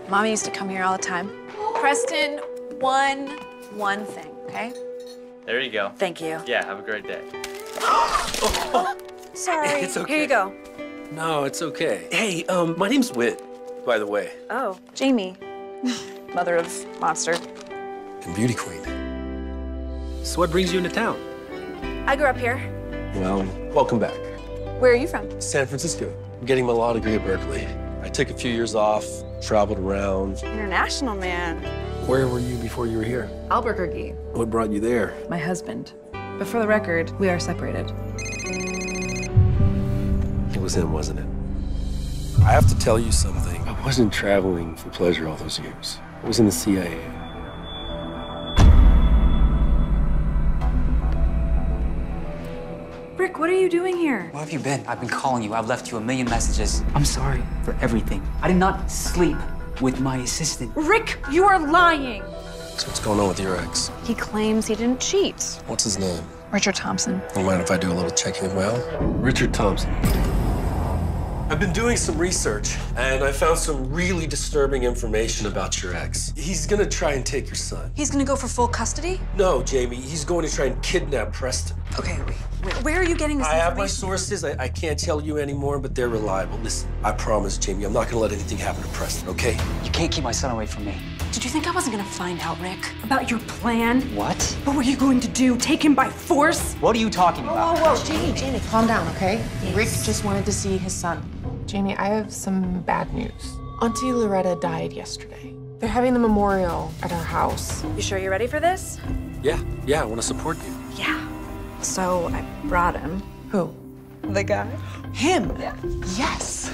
Mommy used to come here all the time. Preston, one thing, okay? There you go. Thank you. Yeah, have a great day. Sorry. It's okay. Here you go. No, it's okay. Hey, my name's Whit, by the way. Oh, Jamie. Mother of Monster. And beauty queen. So what brings you into town? I grew up here. Well, welcome back. Where are you from? San Francisco. I'm getting my law degree at Berkeley. I took a few years off, traveled around. International man. Where were you before you were here? Albuquerque. What brought you there? My husband. But for the record, we are separated. It was him, wasn't it? I have to tell you something. I wasn't traveling for pleasure all those years. I was in the CIA. Rick, what are you doing here? Where have you been? I've been calling you. I've left you a million messages. I'm sorry for everything. I did not sleep with my assistant. Rick, you are lying! So what's going on with your ex? He claims he didn't cheat. What's his name? Richard Thompson. You mind if I do a little checking of my own? Richard Thompson. I've been doing some research, and I found some really disturbing information about your ex. He's gonna try and take your son. He's gonna go for full custody? No, Jamie, he's going to try and kidnap Preston. Okay, wait. Where are you getting this I have my information? sources. I can't tell you anymore, but they're reliable. Listen, I promise, Jamie, I'm not gonna let anything happen to Preston, okay? You can't keep my son away from me. Did you think I wasn't gonna find out, Rick? About your plan? What? What were you going to do? Take him by force? What are you talking about? Whoa, Jamie, calm down, okay? Rick just wanted to see his son. Jamie, I have some bad news. Auntie Loretta died yesterday. They're having the memorial at our house. You sure you're ready for this? Yeah, I wanna support you. Yeah. So I brought him. Who? The guy? Him? Yeah. Yes.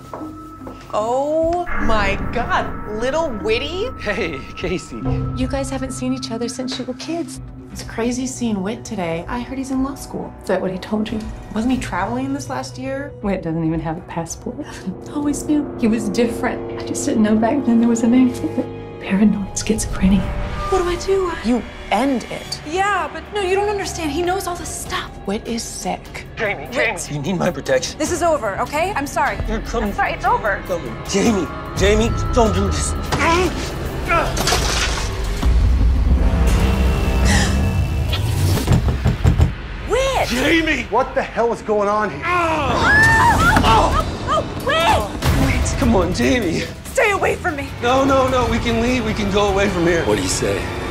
Oh my God, little Whitty. Hey, Casey. You guys haven't seen each other since you were kids. It's crazy seeing Whit today. I heard he's in law school. Is that what he told you? Wasn't he traveling this last year? Whit doesn't even have a passport. Always knew he was different. I just didn't know back then there was a name for it. Paranoid schizophrenia. What do I do? You end it. Yeah, but no, you don't understand. He knows all this stuff. Whit is sick. Jamie, you need my protection. This is over, okay? I'm sorry. You're coming. I'm sorry, it's over. Jamie, don't do this. Whit! Jamie! What the hell is going on here? Whit! Come on, Jamie. Stay away from me. No, we can leave. We can go away from here. What do you say?